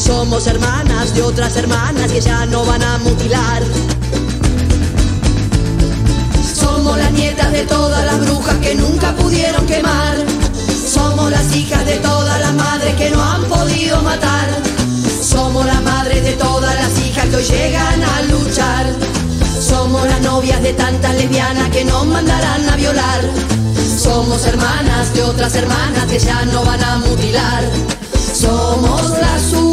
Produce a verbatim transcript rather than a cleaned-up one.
Somos hermanas de otras hermanas que ya no van a mutilar. Somos las nietas de todas las brujas que nunca pudieron quemar. Somos las hijas de todas las madres que no han podido matar. Somos las madres de todas las hijas que hoy llegan a luchar. Somos las novias de tantas lesbianas que nos mandarán a violar. Somos hermanas de otras hermanas que ya no van a mutilar. Somos las